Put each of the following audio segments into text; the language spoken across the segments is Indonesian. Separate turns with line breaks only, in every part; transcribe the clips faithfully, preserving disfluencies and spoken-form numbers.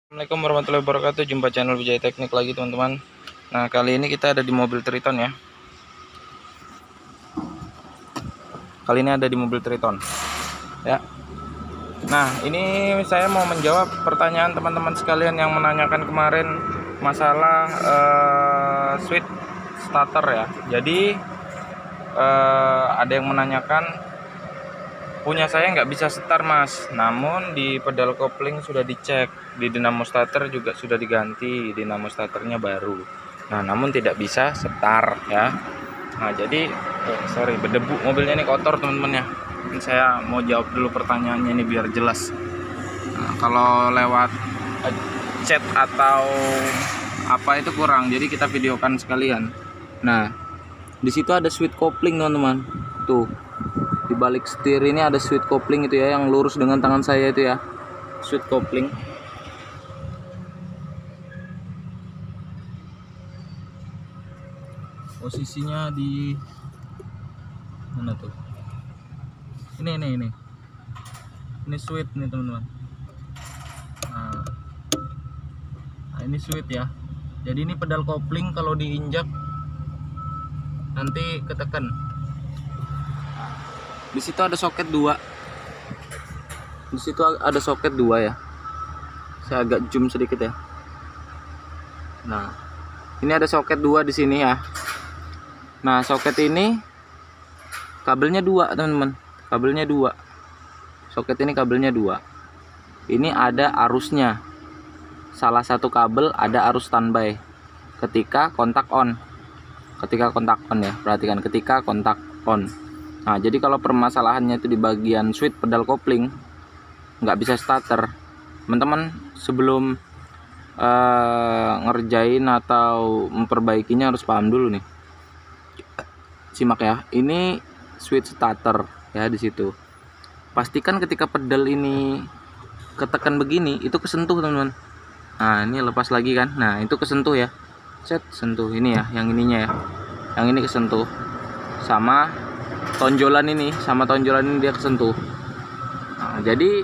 Assalamualaikum warahmatullahi wabarakatuh. Jumpa channel Wijaya Teknik lagi teman-teman. Nah, kali ini kita ada di mobil Triton ya. Kali ini ada di mobil Triton ya. Nah, ini saya mau menjawab pertanyaan teman-teman sekalian yang menanyakan kemarin masalah uh, switch starter ya. Jadi uh, ada yang menanyakan, punya saya nggak bisa setar mas, namun di pedal kopling sudah dicek, di dinamo starter juga sudah diganti, dinamo starternya baru, nah namun tidak bisa setar ya. Nah jadi oh, sorry berdebu mobilnya, ini kotor teman-teman ya. Ini saya mau jawab dulu pertanyaannya ini biar jelas. Nah, kalau lewat chat atau apa itu kurang, jadi kita videokan sekalian. Nah di situ ada switch kopling teman-teman, tuh di balik setir ini ada switch kopling itu ya, yang lurus dengan tangan saya itu ya, switch kopling. Posisinya di mana tuh? Ini ini ini. Ini switch nih teman-teman. Nah, nah ini switch ya. Jadi ini pedal kopling kalau diinjak nanti ketekan. Di situ ada soket dua. Di situ ada soket dua ya. Saya agak zoom sedikit ya. Nah, ini ada soket dua di sini ya. Nah, soket ini kabelnya dua, teman-teman. Kabelnya dua. Soket ini kabelnya dua. Ini ada arusnya. Salah satu kabel ada arus standby ketika kontak on. Ketika kontak on ya. Perhatikan ketika kontak on. Nah, jadi kalau permasalahannya itu di bagian switch pedal kopling, nggak bisa starter, teman-teman sebelum uh, ngerjain atau memperbaikinya harus paham dulu nih. Simak ya, ini switch starter ya di situ. Pastikan ketika pedal ini ketekan begini, itu kesentuh teman-teman. Nah, ini lepas lagi kan, nah itu kesentuh ya, set sentuh ini ya, yang ininya ya, yang ini kesentuh sama tonjolan ini, sama tonjolan ini dia kesentuh. Nah, jadi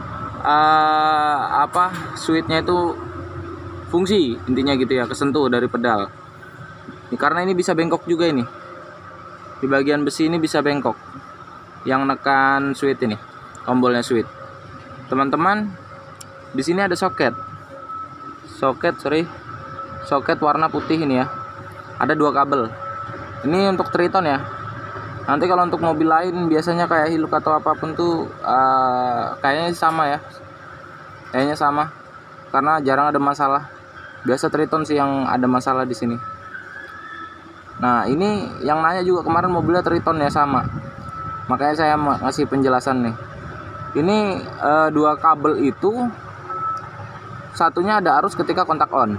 uh, apa switchnya itu fungsi intinya gitu ya, kesentuh dari pedal. Ini, karena ini bisa bengkok juga ini. Di bagian besi ini bisa bengkok. Yang nekan switch ini, tombolnya switch. Teman-teman, di sini ada soket. Soket, sorry. Soket warna putih ini ya. Ada dua kabel. Ini untuk Triton ya. Nanti kalau untuk mobil lain biasanya kayak Hilux atau apapun tuh uh, kayaknya sama ya. Kayaknya sama. Karena jarang ada masalah. Biasa Triton sih yang ada masalah di sini. Nah, ini yang nanya juga kemarin mobilnya Triton ya, sama. Makanya saya ngasih penjelasan nih. Ini uh, dua kabel itu satunya ada arus ketika kontak on.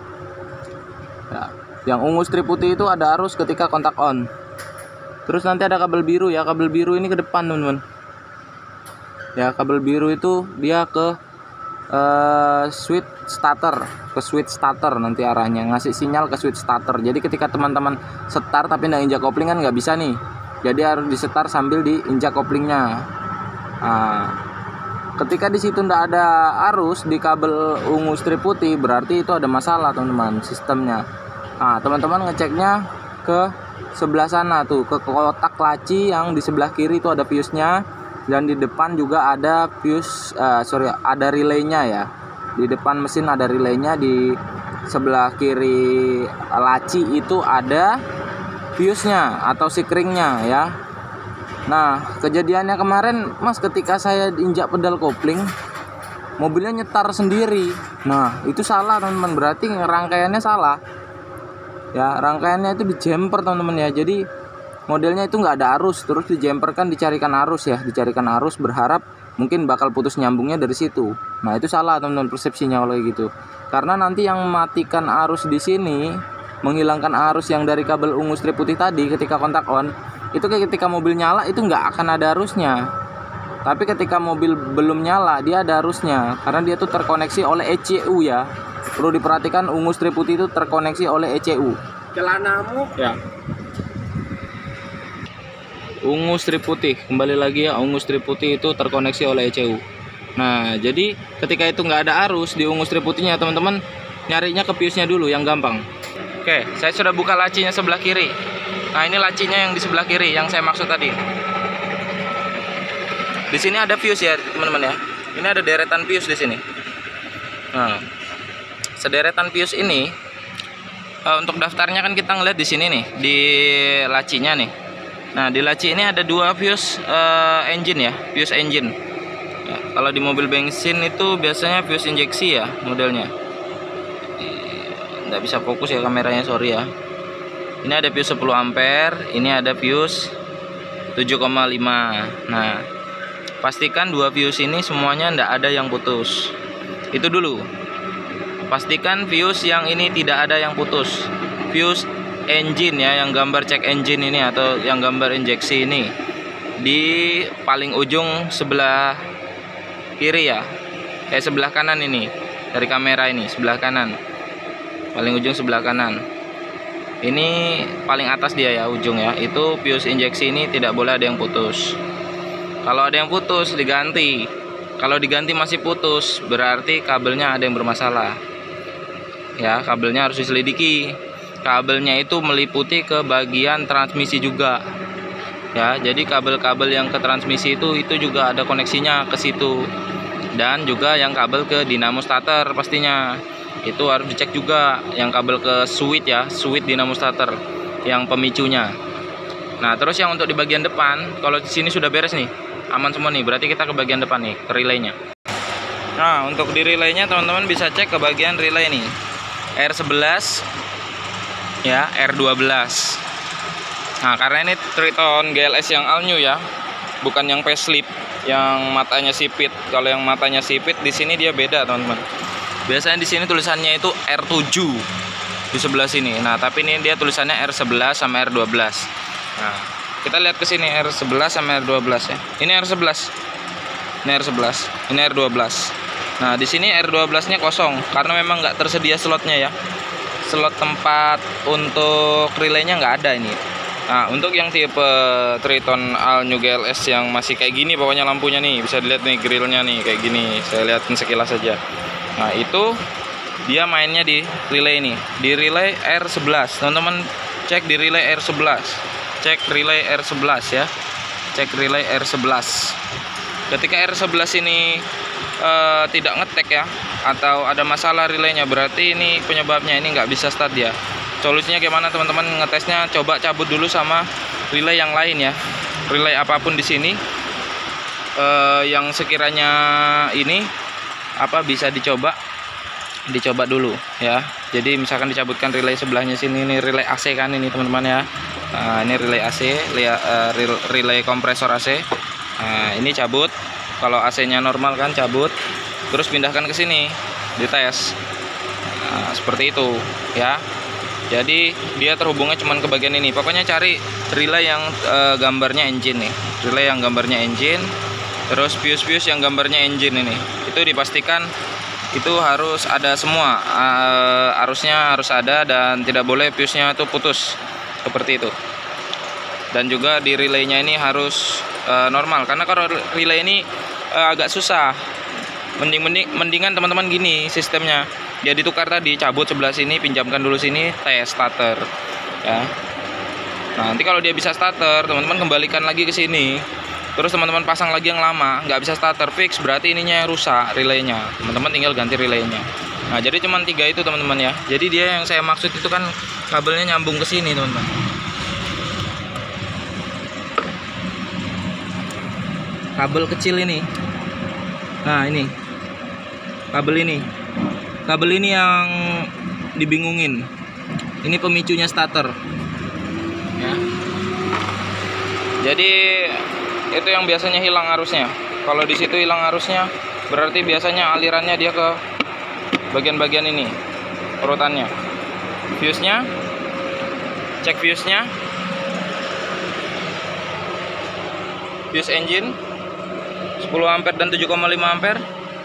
Ya, yang ungu strip putih itu ada arus ketika kontak on. Terus nanti ada kabel biru ya, kabel biru ini ke depan teman-teman. Ya, kabel biru itu dia ke uh, switch starter, ke switch starter nanti arahnya, ngasih sinyal ke switch starter. Jadi ketika teman-teman setar tapi nggak injak kopling kan nggak bisa nih. Jadi harus disetar sambil diinjak koplingnya. Nah, ketika di situ nggak ada arus di kabel ungu strip putih, berarti itu ada masalah teman-teman sistemnya. Nah, teman-teman ngeceknya ke sebelah sana tuh, ke kotak laci yang di sebelah kiri itu ada fuse-nya, dan di depan juga ada fuse uh, sorry ada relaynya ya. Di depan mesin ada relaynya, di sebelah kiri laci itu ada fuse-nya atau sikringnya ya. Nah, kejadiannya kemarin mas, ketika saya injak pedal kopling mobilnya nyetar sendiri. Nah, itu salah teman-teman, berarti rangkaiannya salah ya. Rangkaiannya itu di jumper teman-teman ya. Jadi modelnya itu nggak ada arus, terus di jumper kan dicarikan arus ya, dicarikan arus berharap mungkin bakal putus nyambungnya dari situ. Nah, itu salah teman-teman persepsinya kalau gitu. Karena nanti yang mematikan arus di sini, menghilangkan arus yang dari kabel ungu strip putih tadi ketika kontak on, itu ketika mobil nyala itu nggak akan ada arusnya. Tapi ketika mobil belum nyala dia ada arusnya, karena dia tuh terkoneksi oleh E C U ya. Perlu diperhatikan, ungu strip putih itu terkoneksi oleh E C U.
Celanamu
Ya. Ungu strip putih, kembali lagi ya, ungu strip putih itu terkoneksi oleh E C U. Nah, jadi ketika itu nggak ada arus di ungu strip putihnya, teman-teman nyarinya ke fuse-nya dulu yang gampang. Oke, saya sudah buka lacinya sebelah kiri. Nah, ini lacinya yang di sebelah kiri yang saya maksud tadi. Di sini ada fuse ya, teman-teman ya. Ini ada deretan fuse di sini. Nah, sederetan fuse ini uh, untuk daftarnya kan kita ngeliat di sini nih, di lacinya nih. Nah, di laci ini ada dua fuse uh, engine ya, fuse engine. Ya, kalau di mobil bensin itu biasanya fuse injeksi ya modelnya. Nggak bisa fokus ya kameranya, sorry ya. Ini ada fuse sepuluh ampere, ini ada fuse tujuh koma lima. Nah, pastikan dua fuse ini semuanya nggak ada yang putus. Itu dulu. Pastikan fuse yang ini tidak ada yang putus. Fuse engine ya, yang gambar cek engine ini atau yang gambar injeksi ini di paling ujung sebelah kiri ya, eh sebelah kanan ini dari kamera ini, sebelah kanan, paling ujung sebelah kanan. Ini paling atas dia ya, ujung ya. Itu fuse injeksi ini tidak boleh ada yang putus. Kalau ada yang putus diganti. Kalau diganti masih putus, berarti kabelnya ada yang bermasalah. Ya, kabelnya harus diselidiki. Kabelnya itu meliputi ke bagian transmisi juga. Ya, jadi kabel-kabel yang ke transmisi itu itu juga ada koneksinya ke situ. Dan juga yang kabel ke dinamo starter pastinya. Itu harus dicek juga yang kabel ke switch ya, switch dinamo starter yang pemicunya. Nah, terus yang untuk di bagian depan, kalau di sini sudah beres nih. Aman semua nih, berarti kita ke bagian depan nih, ke relaynya. Nah, untuk di relaynya teman-teman bisa cek ke bagian relay nih. R sebelas ya, R dua belas. Nah, karena ini Triton G L S yang all new ya, bukan yang facelift yang matanya sipit. Kalau yang matanya sipit di sini dia beda, teman-teman. Biasanya di sini tulisannya itu R tujuh di sebelah sini. Nah, tapi ini dia tulisannya R sebelas sama R dua belas. Nah, kita lihat ke sini R sebelas sama R dua belas ya. Ini R sebelas. Ini R sebelas, ini R dua belas. Nah, di sini R dua belas-nya kosong karena memang nggak tersedia slotnya ya. Slot tempat untuk relaynya nggak ada ini. Nah, untuk yang tipe Triton All New G L S yang masih kayak gini pokoknya lampunya nih, bisa dilihat nih grillnya nih kayak gini. Saya lihatin sekilas saja. Nah, itu dia mainnya di relay ini, di relay R sebelas. Teman-teman cek di relay R sebelas. Cek relay R sebelas ya. Cek relay R sebelas. Ketika R sebelas ini uh, tidak ngetek ya, atau ada masalah relaynya, berarti ini penyebabnya, ini nggak bisa start ya. Solusinya gimana teman-teman ngetesnya? Coba cabut dulu sama relay yang lain ya. Relay apapun di sini uh, yang sekiranya ini apa bisa dicoba dicoba dulu ya. Jadi misalkan dicabutkan relay sebelahnya sini, ini relay A C kan ini teman-teman ya. Nah, ini relay A C, relay kompresor A C. Nah, ini cabut. Kalau A C-nya normal kan cabut, terus pindahkan ke sini, dites. Nah, seperti itu ya. Jadi dia terhubungnya cuma ke bagian ini. Pokoknya cari relay yang e, gambarnya engine nih. Relay yang gambarnya engine. Terus fuse-fuse yang gambarnya engine ini. Itu dipastikan itu harus ada semua. E, arusnya harus ada dan tidak boleh fuse-nya itu putus. Seperti itu. Dan juga di relaynya ini harus e, normal. Karena kalau relay ini e, agak susah. Mending, mending mendingan teman-teman gini sistemnya. Dia ditukar tadi, cabut sebelah sini, pinjamkan dulu sini, tes starter ya. Nah, nanti kalau dia bisa starter, teman-teman kembalikan lagi ke sini. Terus teman-teman pasang lagi yang lama, nggak bisa starter, fix, berarti ininya yang rusak, relaynya. Teman-teman tinggal ganti relaynya. Nah, jadi cuma tiga itu teman-teman ya. Jadi dia yang saya maksud itu kan kabelnya nyambung ke sini, teman-teman. Kabel kecil ini. Nah, ini. Kabel ini. Kabel ini yang dibingungin. Ini pemicunya starter. Ya. Jadi itu yang biasanya hilang arusnya. Kalau di situ hilang arusnya, berarti biasanya alirannya dia ke bagian-bagian ini, urutannya. Fuse-nya, cek fuse-nya. Fuse engine sepuluh ampere dan tujuh koma lima ampere.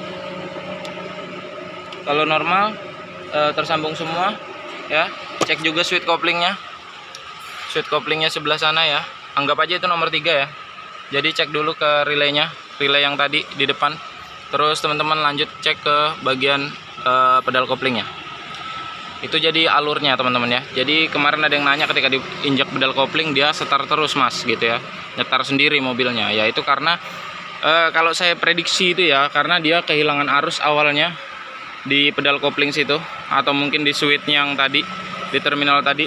Kalau normal e, tersambung semua ya. Cek juga switch couplingnya. Switch couplingnya sebelah sana ya. Anggap aja itu nomor tiga ya. Jadi cek dulu ke relaynya, relay yang tadi di depan. Terus teman-teman lanjut cek ke bagian uh, pedal koplingnya. Itu jadi alurnya teman-teman ya. Jadi kemarin ada yang nanya ketika diinjak pedal kopling dia setar terus mas gitu ya, nyetar sendiri mobilnya. Ya itu karena e, kalau saya prediksi itu ya karena dia kehilangan arus awalnya di pedal kopling situ, atau mungkin di switch yang tadi di terminal tadi.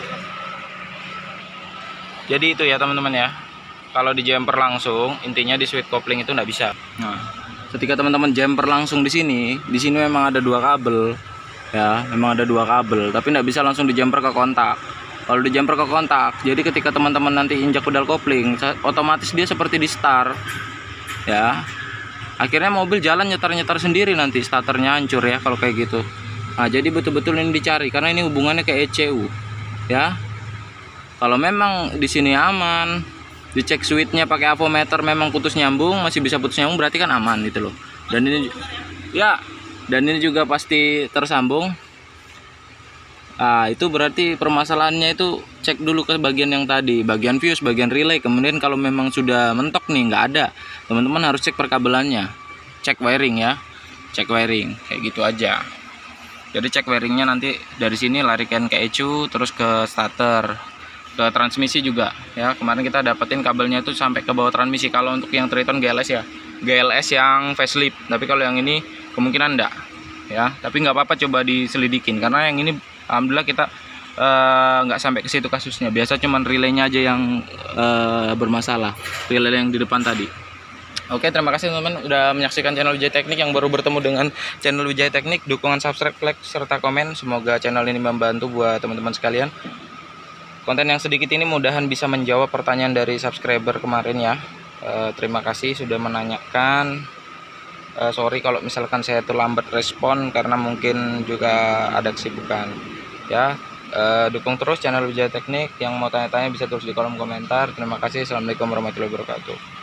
Jadi itu ya teman-teman ya. Kalau di jumper langsung intinya di switch kopling itu nggak bisa. Nah, ketika teman-teman jumper langsung di sini, di sini memang ada dua kabel. Ya, memang ada dua kabel, tapi nggak bisa langsung di jumper ke kontak. Kalau di jumper ke kontak, jadi ketika teman-teman nanti injak pedal kopling, otomatis dia seperti di start, ya. Akhirnya mobil jalan nyetar-nyetar sendiri, nanti starternya hancur ya kalau kayak gitu. Nah, jadi betul-betul ini dicari karena ini hubungannya ke E C U, ya. Kalau memang di sini aman, dicek switchnya pakai avometer memang putus nyambung, masih bisa putus nyambung, berarti kan aman gitu loh. Dan ini, ya. Dan ini juga pasti tersambung. Nah, itu berarti permasalahannya itu cek dulu ke bagian yang tadi, bagian fuse, bagian relay. Kemudian kalau memang sudah mentok nih, nggak ada, teman-teman harus cek perkabelannya, cek wiring ya, cek wiring kayak gitu aja. Jadi cek wiringnya nanti dari sini larikan ke E C U, terus ke starter, ke transmisi juga ya. Kemarin kita dapetin kabelnya itu sampai ke bawah transmisi. Kalau untuk yang Triton G L S ya, G L S yang facelift. Tapi kalau yang ini kemungkinan enggak ya, tapi nggak apa-apa, coba diselidikin karena yang ini alhamdulillah kita nggak uh, sampai ke situ kasusnya. Biasa cuman relaynya aja yang uh, bermasalah, relay yang di depan tadi. Oke, terima kasih teman-teman udah menyaksikan channel Wijaya Teknik. Yang baru bertemu dengan channel Wijaya Teknik, dukungan subscribe, like, serta komen. Semoga channel ini membantu buat teman-teman sekalian. Konten yang sedikit ini mudahan bisa menjawab pertanyaan dari subscriber kemarin ya. uh, Terima kasih sudah menanyakan. Uh, sorry kalau misalkan saya terlambat respon karena mungkin juga ada kesibukan ya. Uh, dukung terus channel Wijaya Teknik. Yang mau tanya-tanya bisa tulis di kolom komentar. Terima kasih. Assalamualaikum warahmatullahi wabarakatuh.